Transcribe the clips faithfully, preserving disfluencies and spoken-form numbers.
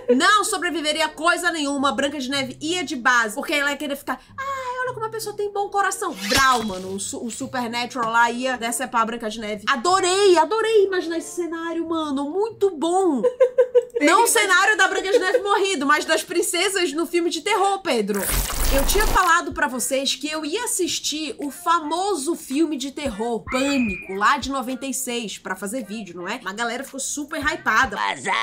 Não sobreviveria coisa nenhuma. Branca de Neve ia de base, porque ela ia querer ficar... Ai, olha como a pessoa tem bom coração. Brau, mano. O, su o Supernatural lá ia decepar a Branca de Neve. Adorei, adorei imaginar esse cenário, mano. Muito bom. Não o cenário da Branca de Neve morrido, mas das princesas no filme de terror, Pedro. Eu tinha falado pra vocês que eu ia assistir o famoso filme de terror Pânico, lá de noventa e seis, pra fazer vídeo, não é? Uma galera ficou super hypada.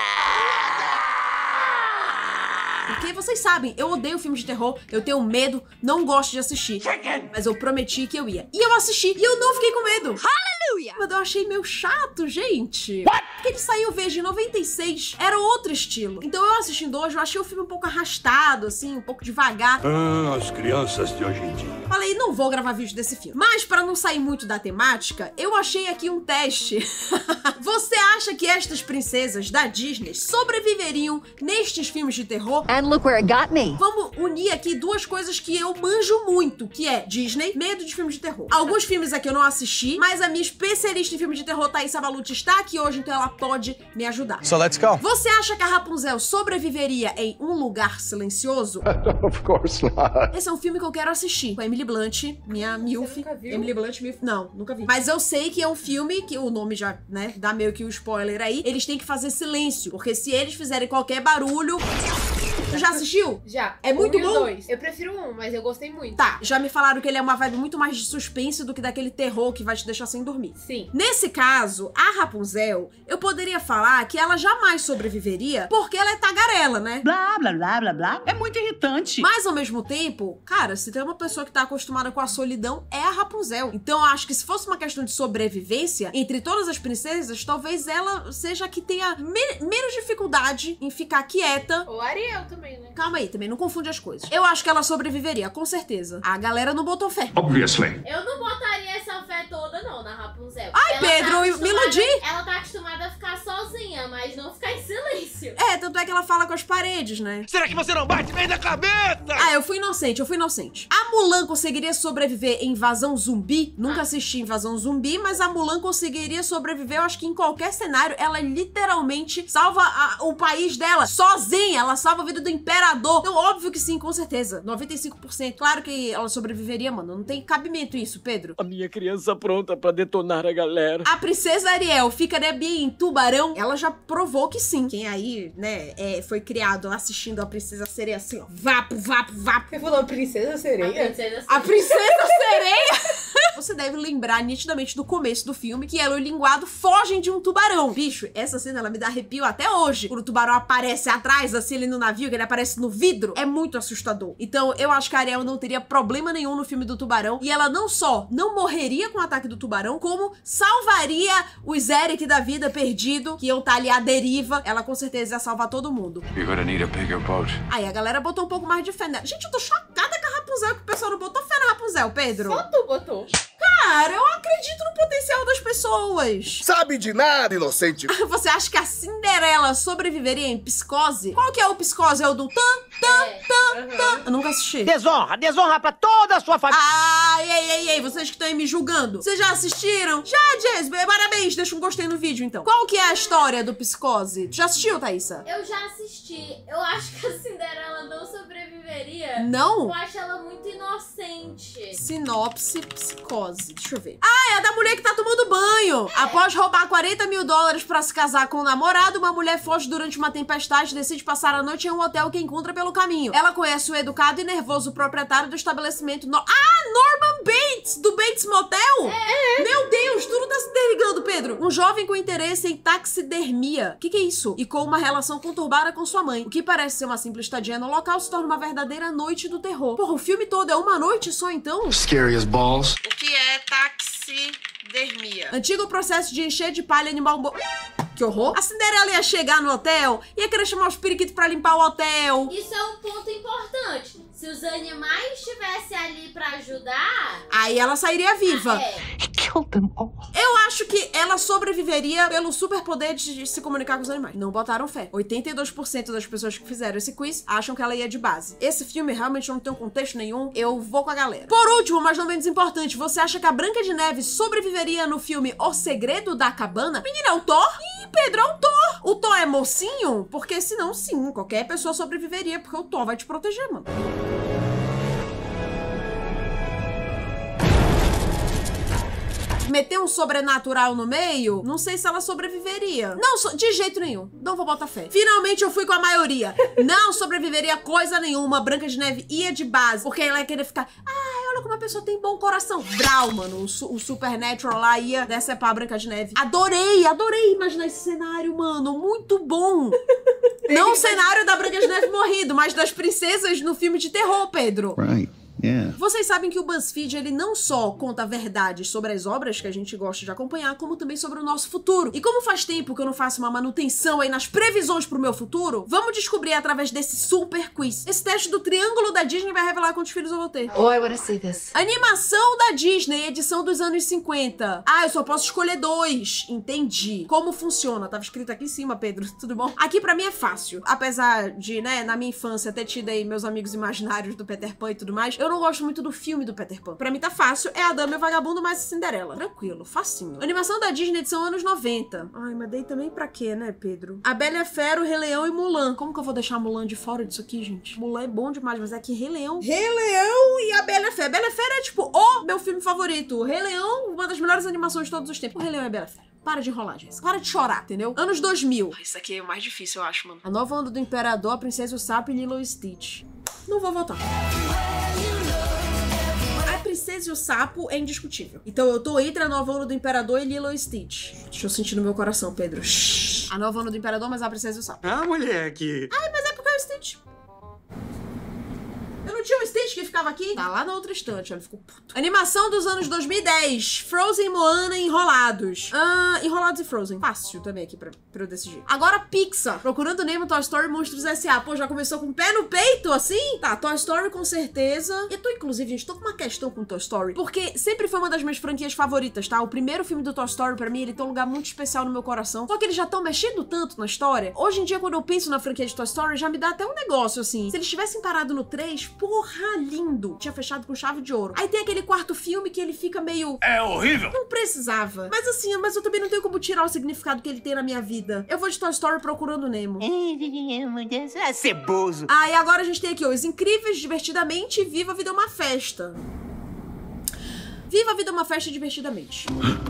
Porque vocês sabem, eu odeio filme de terror, eu tenho medo, não gosto de assistir. Mas eu prometi que eu ia. E eu assisti, e eu não fiquei com medo. Aleluia! Mas eu achei meio chato, gente. What? Porque ele saiu, veja, em noventa e seis, era outro estilo. Então eu assistindo hoje, eu achei o filme um pouco arrastado, assim, um pouco devagar. Ah, as crianças de hoje em dia. Falei, não vou gravar vídeo desse filme. Mas pra não sair muito da temática, eu achei aqui um teste. Você acha que estas princesas da Disney sobreviveriam nestes filmes de terror? And look where it got me. Vamos unir aqui duas coisas que eu manjo muito, que é Disney, medo de filmes de terror. Alguns filmes aqui eu não assisti, mas a minha especialista em filme de terror, Thaís Avalucci, está aqui hoje, então ela pode me ajudar. So let's go. Você acha que a Rapunzel sobreviveria em Um Lugar Silencioso? Of course not. Esse é um filme que eu quero assistir, com a Emily Blunt, minha milf. nunca viu? Emily Blunt, milf. Não, nunca vi. Mas eu sei que é um filme que o nome já, né, dá meio que o spoiler aí. Eles têm que fazer silêncio, porque se eles fizerem qualquer barulho... Tu já assistiu? Já. É muito um e o bom? dois. Eu prefiro um, mas eu gostei muito. Tá, já me falaram que ele é uma vibe muito mais de suspense do que daquele terror que vai te deixar sem dormir. Sim. Nesse caso, a Rapunzel, eu poderia falar que ela jamais sobreviveria porque ela é tagarela, né? Blá, blá, blá, blá, blá. É muito irritante. Mas, ao mesmo tempo, cara, se tem uma pessoa que tá acostumada com a solidão, é a Rapunzel. Então, eu acho que se fosse uma questão de sobrevivência, entre todas as princesas, talvez ela seja a que tenha me menos dificuldade em ficar quieta. Ou Ariel também, né? Calma aí, também não confunde as coisas. Eu acho que ela sobreviveria, com certeza. A galera não botou fé. Obviously. Eu não botaria essa fé toda, não, na Rapunzel. Ai, Ela Pedro, tá me acostumada- iludi. Ela tá acostumada a ficar sozinha, mas não ficar em silêncio. É, tanto é que ela fala com as paredes, né? Será que você não bate bem na cabeça? Ah, eu fui inocente, eu fui inocente. A Mulan conseguiria sobreviver em Invasão Zumbi? Nunca assisti Invasão Zumbi, mas a Mulan conseguiria sobreviver, eu acho que em qualquer cenário. Ela literalmente salva a- o país dela sozinha. Ela salva a vida do imperador. Então, óbvio que sim, com certeza. noventa e cinco por cento. Claro que ela sobreviveria, mano. Não tem cabimento isso, Pedro. A minha criança pronta pra detonar a galera. A princesa Ariel ficaria bem em Tubarão? Ela já provou que sim. Quem aí, né, é, foi criado assistindo a princesa sereia assim, ó. Vapo, vapo, vapo. Você falou Princesa A Sereia? princesa A princesa sereia! Você deve lembrar nitidamente do começo do filme que ela e o linguado fogem de um tubarão. Bicho, essa cena ela me dá arrepio até hoje. Quando o tubarão aparece atrás, assim, ele no navio, que ele aparece no vidro, é muito assustador. Então, eu acho que a Ariel não teria problema nenhum no filme do tubarão. E ela não só não morreria com o ataque do tubarão, como salvaria os Eric da vida perdido, que iam estar ali à deriva. Ela com certeza ia salvar todo mundo. You're gonna need a bigger boat. Aí a galera botou um pouco mais de fé nela. Gente, eu tô chocada com a Rapunzel, que o pessoal não botou fé na Rapunzel, Pedro. Só tu botou. Cara, eu acredito no potencial das pessoas. Sabe de nada, inocente. Você acha que a Cinderela sobreviveria em Psicose? Qual que é o Psicose? É o do tan, tan, tan, tan. Eu nunca assisti. Desonra, desonra pra toda a sua família. Ai, ei, ei, ei, vocês que estão aí me julgando. Vocês já assistiram? Já, Jess, parabéns, deixa um gostei no vídeo, então. Qual que é a história do Psicose? Já assistiu, Thaísa? Eu já assisti. Eu acho que a Cinderela não sobreviveria. Não? Eu acho ela muito inocente. Sinopse Psicose. Deixa eu ver. Ah, é a da mulher que tá tomando banho. Após roubar quarenta mil dólares pra se casar com o namorado, uma mulher foge durante uma tempestade e decide passar a noite em um hotel que encontra pelo caminho. Ela conhece o educado e nervoso proprietário do estabelecimento. No... Ah, Norman Bates, do Bates Motel? É. Meu Deus, tudo tá se interligando, Pedro. Um jovem com interesse em taxidermia. O que que é isso? E com uma relação conturbada com sua mãe. O que parece ser uma simples estadia no local se torna uma verdadeira noite do terror. Porra, o filme todo é uma noite só, então? Scary as balls. O que é taxidermia? Antigo processo de encher de palha animal... Mo... Que horror. A Cinderela ia chegar no hotel, ia querer chamar os periquitos pra limpar o hotel. Isso é um ponto importante. Se os animais estivessem ali pra ajudar... Aí ela sairia viva. É. Eu acho que ela sobreviveria pelo superpoder de se comunicar com os animais. Não botaram fé. oitenta e dois por cento das pessoas que fizeram esse quiz acham que ela ia de base. Esse filme realmente não tem um contexto nenhum. Eu vou com a galera. Por último, mas não menos importante, você acha que a Branca de Neve sobreviveria no filme O Segredo da Cabana? Menina, é o Thor? Ih, Pedro, é o Thor. O Thor é mocinho? Porque senão, sim, qualquer pessoa sobreviveria, porque o Thor vai te proteger, mano. Meter um sobrenatural no meio, não sei se ela sobreviveria. Não, so de jeito nenhum. Não vou botar fé. Finalmente eu fui com a maioria. Não sobreviveria coisa nenhuma. Branca de Neve ia de base, porque ela ia querer ficar... Ai, olha como a pessoa tem bom coração. Brau, mano. O, su o Supernatural lá ia decepar a Branca de Neve. Adorei, adorei imaginar esse cenário, mano. Muito bom. Não o cenário da Branca de Neve morrido, mas das princesas no filme de terror, Pedro. Right. Yeah. Vocês sabem que o BuzzFeed, ele não só conta verdades sobre as obras que a gente gosta de acompanhar, como também sobre o nosso futuro. E como faz tempo que eu não faço uma manutenção aí nas previsões pro meu futuro, vamos descobrir através desse super quiz. Esse teste do triângulo da Disney vai revelar quantos filhos eu vou ter. Oh, I wanna see this. Animação da Disney, edição dos anos cinquenta. Ah, eu só posso escolher dois. Entendi. Como funciona? Tava escrito aqui em cima, Pedro. Tudo bom? Aqui pra mim é fácil. Apesar de, né, na minha infância ter tido aí meus amigos imaginários do Peter Pan e tudo mais, eu não gosto muito do filme do Peter Pan. Pra mim tá fácil, é a Dama e o Vagabundo mais a Cinderela. Tranquilo, facinho. Animação da Disney, edição anos noventa. Ai, mas daí também pra quê, né, Pedro? A Bela e a Fera, o Rei Leão e Mulan. Como que eu vou deixar Mulan de fora disso aqui, gente? Mulan é bom demais, mas é que Rei Leão... Rei Leão e a Bela e a Fera. Bela e a Fera é, tipo, o meu filme favorito. O Rei Leão, uma das melhores animações de todos os tempos. O Rei Leão e a Bela e a Fera. Para de enrolar, Jéssica. Para de chorar, entendeu? Anos dois mil. Isso aqui é o mais difícil, eu acho, mano. A Nova Onda do Imperador, a Princesa e o Sapo e Lilo e Stitch. Não vou votar. A Princesa e o Sapo é indiscutível. Então eu tô entre a Nova Onda do Imperador e Lilo e Stitch. Deixa eu sentir no meu coração, Pedro. Shhh. A Nova Onda do Imperador, mas a Princesa e o Sapo. Ah, moleque. Ai, mas é porque é o Stitch. Eu não tinha um Stitch que ficava aqui? Tá lá na outra estante, ó, ele ficou puto. Animação dos anos dois mil e dez. Frozen, Moana e Enrolados. Ah, Enrolados e Frozen. Fácil também aqui pra, pra eu decidir. Agora Pixar. Procurando Nemo, Toy Story, Monstros S A. Pô, já começou com o pé no peito, assim? Tá, Toy Story com certeza. Eu tô, inclusive, gente, tô com uma questão com Toy Story. Porque sempre foi uma das minhas franquias favoritas, tá? O primeiro filme do Toy Story, pra mim, ele tem um lugar muito especial no meu coração. Só que eles já estão mexendo tanto na história. Hoje em dia, quando eu penso na franquia de Toy Story, já me dá até um negócio, assim. Se eles tivessem parado no três, porra, lindo. Tinha fechado com chave de ouro. Aí tem aquele quarto filme que ele fica meio... É horrível. Não precisava. Mas assim, mas eu também não tenho como tirar o significado que ele tem na minha vida. Eu vou de Toy Story Procurando Nemo. É ceboso. Ah, e agora a gente tem aqui, ó, Os Incríveis, Divertidamente e Viva a Vida é uma Festa. Viva a Vida é uma Festa divertidamente.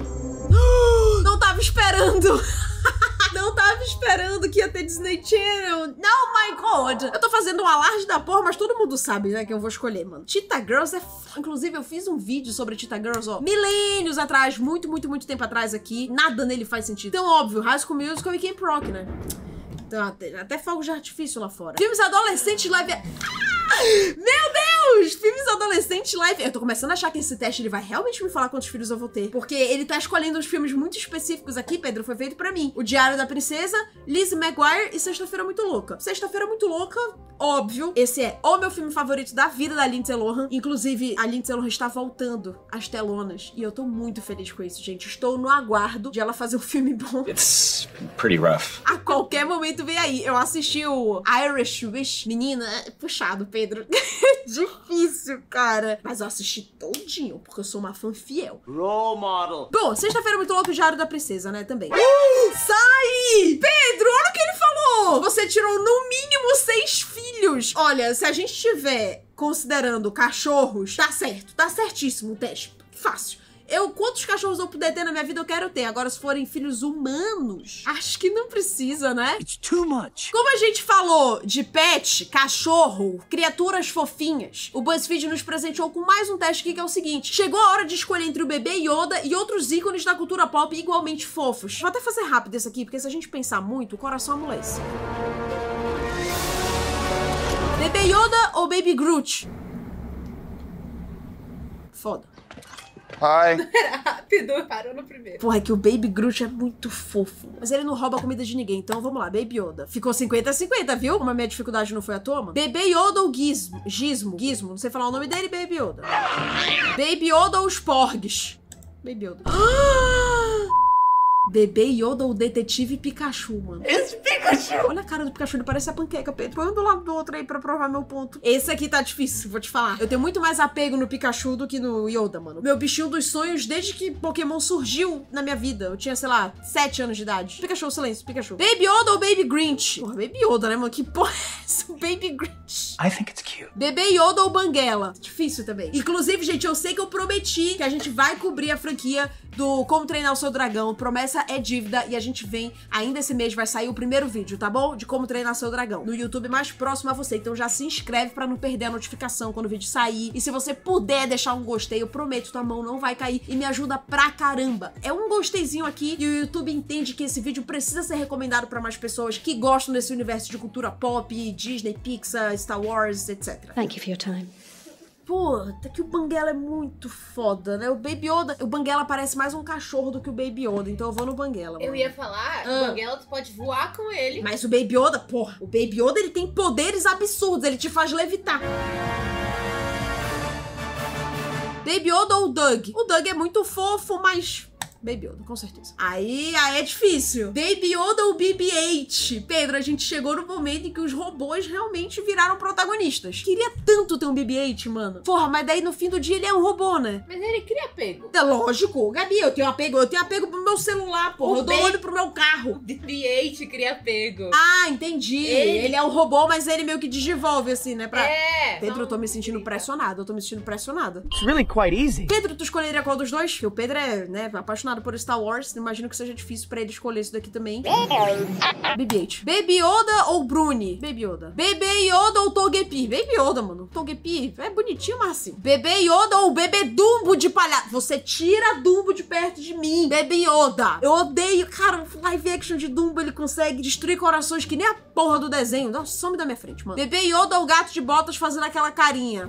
Não tava esperando. Não tava esperando que ia ter Disney Channel. Não, my God. Eu tô fazendo um alarde da porra, mas todo mundo sabe, né, que eu vou escolher, mano. Cheetah Girls é... F... Inclusive, eu fiz um vídeo sobre Cheetah Girls, ó, milênios atrás, muito, muito, muito tempo atrás aqui. Nada nele faz sentido. Então, óbvio, High School Musical e Camp Rock, né? Então, até, até fogo de artifício lá fora. Filmes adolescentes live... Ah! Meu Deus! Filmes adolescentes live... Eu tô começando a achar que esse teste ele vai realmente me falar quantos filhos eu vou ter. Porque ele tá escolhendo uns filmes muito específicos aqui, Pedro, foi feito pra mim. O Diário da Princesa, Lizzie McGuire e Sexta-feira Muito Louca. Sexta-feira Muito Louca, óbvio. Esse é o meu filme favorito da vida da Lindsay Lohan. Inclusive, a Lindsay Lohan está voltando às telonas. E eu tô muito feliz com isso, gente. Estou no aguardo de ela fazer um filme bom. It's pretty rough. A qualquer momento vem aí. Eu assisti o Irish Wish. Menina, é puxado, Pedro. Difícil, cara. Mas eu assisti todinho, porque eu sou uma fã fiel. Role model. Bom, Sexta-feira Muito Louca e Diário da Princesa, né, também. Uh, sai! Pedro, olha o que ele falou! Você tirou no mínimo seis filhos. Olha, se a gente estiver considerando cachorros, tá certo, tá certíssimo o teste. Fácil. Eu, quantos cachorros eu puder ter na minha vida, eu quero ter. Agora, se forem filhos humanos, acho que não precisa, né? It's too much. Como a gente falou de pet, cachorro, criaturas fofinhas, o BuzzFeed nos presenteou com mais um teste aqui que é o seguinte. Chegou a hora de escolher entre o bebê Yoda e outros ícones da cultura pop igualmente fofos. Vou até fazer rápido esse aqui, porque se a gente pensar muito, o coração amolece. Bebê Yoda ou Baby Groot? Foda. Hi. Era rápido. Parou no primeiro. Porra, é que o Baby Groot é muito fofo. Mas ele não rouba a comida de ninguém, então vamos lá, Baby Yoda. Ficou cinquenta a cinquenta, viu? Como a minha dificuldade não foi à toa, mano. Bebê Yoda ou Gizmo? Gizmo, Gizmo, não sei falar o nome dele, Baby Yoda. Baby Yoda ou os Porgs? Baby Yoda. Bebê Yoda ou Detetive Pikachu, mano. Esse Pikachu. Olha a cara do Pikachu, ele parece a panqueca, Pedro. Põe um do lado do outro aí pra provar meu ponto. Esse aqui tá difícil, vou te falar. Eu tenho muito mais apego no Pikachu do que no Yoda, mano. Meu bichinho dos sonhos desde que Pokémon surgiu na minha vida. Eu tinha, sei lá, sete anos de idade. Pikachu, silêncio, Pikachu. Baby Yoda ou Baby Grinch? Porra, Baby Yoda, né, mano? Que porra é essa? Baby Grinch. I think it's cute. Bebê Yoda ou Banguela? Difícil também. Inclusive, gente, eu sei que eu prometi que a gente vai cobrir a franquia do Como Treinar o Seu Dragão. Promessa é dívida e a gente vem, ainda esse mês vai sair o primeiro vídeo, tá bom? De Como Treinar Seu Dragão. No YouTube mais próximo a você. Então já se inscreve pra não perder a notificação quando o vídeo sair. E se você puder deixar um gostei, eu prometo, tua mão não vai cair e me ajuda pra caramba. É um gosteizinho aqui e o YouTube entende que esse vídeo precisa ser recomendado pra mais pessoas que gostam desse universo de cultura pop, Disney, Pixar, Star Wars, etcétera. Thank you for your time. Puta, que o Banguela é muito foda, né? O Baby Yoda... O Banguela parece mais um cachorro do que o Baby Yoda, então eu vou no Banguela, mano. Eu ia falar, Ah. o Banguela tu pode voar com ele. Mas o Baby Yoda, porra, o Baby Yoda, ele tem poderes absurdos, ele te faz levitar. Baby Yoda ou o Doug? O Doug é muito fofo, mas... Baby Yoda, com certeza. Aí, aí é difícil. Baby Yoda ou B B oito? Pedro, a gente chegou no momento em que os robôs realmente viraram protagonistas. Queria tanto ter um B B oito, mano. Porra, mas daí no fim do dia ele é um robô, né? Mas ele cria apego. É lógico. Gabi, eu tenho apego. Eu tenho apego pro meu celular, porra. O Eu dou Baby- olho pro meu carro. B B oito cria apego. Ah, entendi. Ele- Ele é um robô, mas ele meio que desenvolve, assim, né? Pra... É. Pedro, eu tô me sentindo pressionada. Eu tô me sentindo pressionada. It's really quite easy. Pedro, tu escolheria qual dos dois? Porque o Pedro é, né, apaixonado por Star Wars. Imagino que seja difícil pra ele escolher isso daqui também. B B oito. Baby Yoda ou Bruni? Baby Yoda. Bebê Yoda ou Togepi? Baby Yoda, mano. Togepi é bonitinho, mas assim. Bebê Yoda ou Bebê Dumbo de palhaço? Você tira Dumbo de perto de mim. Baby Yoda. Eu odeio. Cara, o live action de Dumbo, ele consegue destruir corações que nem a porra do desenho. Nossa, some da minha frente, mano. Bebê Yoda ou Gato de Botas fazendo aquela carinha?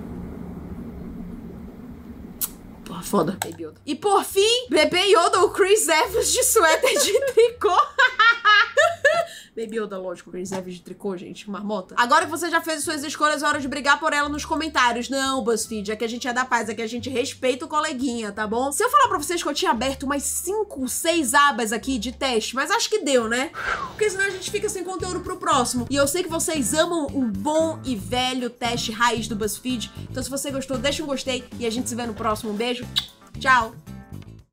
Porra, foda. Baby Yoda. E por fim, Bebê Yoda ou Chris Evans de suéter de tricô? Baby Yoda, lógico. Chris Evans de tricô, gente. Marmota. Agora que você já fez suas escolhas, é hora de brigar por ela nos comentários. Não, BuzzFeed, é que a gente é da paz, é que a gente respeita o coleguinha, tá bom? Se eu falar pra vocês que eu tinha aberto umas cinco, seis abas aqui de teste, mas acho que deu, né? Porque senão a gente fica sem conteúdo pro próximo. E eu sei que vocês amam um bom e velho teste raiz do BuzzFeed. Então se você gostou, deixa um gostei e a gente se vê no próximo. Um beijo. Tchau.